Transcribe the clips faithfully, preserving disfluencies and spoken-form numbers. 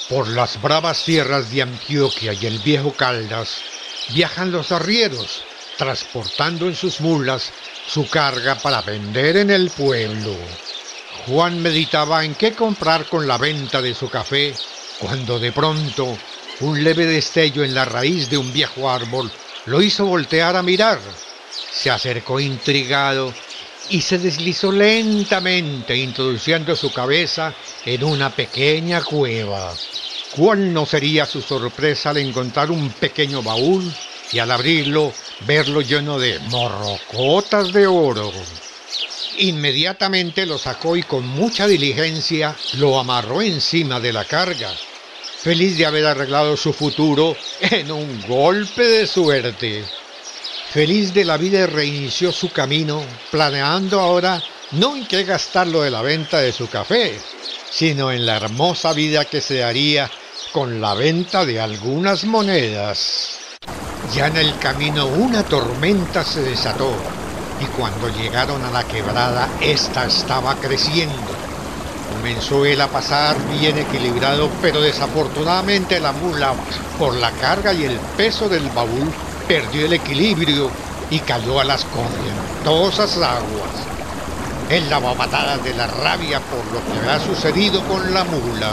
Por las bravas tierras de Antioquia y el viejo Caldas viajan los arrieros, transportando en sus mulas su carga para vender en el pueblo. Juan meditaba en qué comprar con la venta de su café, cuando de pronto un leve destello en la raíz de un viejo árbol lo hizo voltear a mirar. Se acercó intrigado y se deslizó lentamente, introduciendo su cabeza en una pequeña cueva. ¿Cuál no sería su sorpresa al encontrar un pequeño baúl y al abrirlo verlo lleno de morrocotas de oro? Inmediatamente lo sacó y con mucha diligencia lo amarró encima de la carga, feliz de haber arreglado su futuro en un golpe de suerte. Feliz de la vida reinició su camino, planeando ahora no en qué gastarlo de la venta de su café, sino en la hermosa vida que se daría con la venta de algunas monedas. Ya en el camino una tormenta se desató, y cuando llegaron a la quebrada, ésta estaba creciendo. Comenzó él a pasar bien equilibrado, pero desafortunadamente la mula, por la carga y el peso del baúl, perdió el equilibrio y cayó a las corrientosas aguas. Él daba patadas de la rabia por lo que había sucedido con la mula.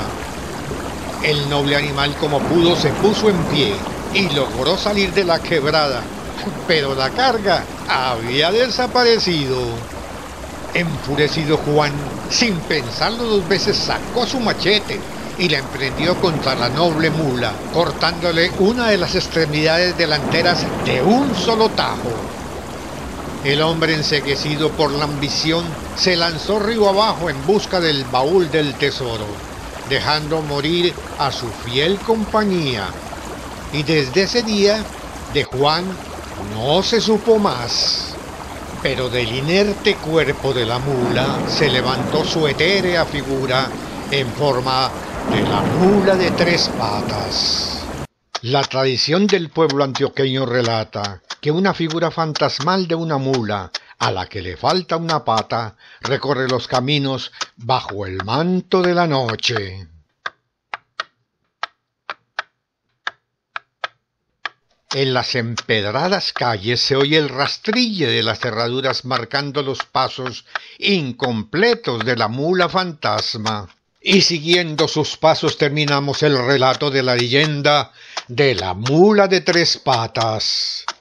El noble animal, como pudo, se puso en pie y logró salir de la quebrada, pero la carga había desaparecido. Enfurecido Juan, sin pensarlo dos veces, sacó su machete y la emprendió contra la noble mula, cortándole una de las extremidades delanteras de un solo tajo. El hombre, enceguecido por la ambición, se lanzó río abajo en busca del baúl del tesoro, dejando morir a su fiel compañía. Y desde ese día, de Juan no se supo más. Pero del inerte cuerpo de la mula se levantó su etérea figura en forma de la mula de tres patas. La tradición del pueblo antioqueño relata que una figura fantasmal de una mula, a la que le falta una pata, recorre los caminos bajo el manto de la noche. En las empedradas calles se oye el rastrille de las herraduras marcando los pasos incompletos de la mula fantasma. Y siguiendo sus pasos terminamos el relato de la leyenda de la mula de tres patas.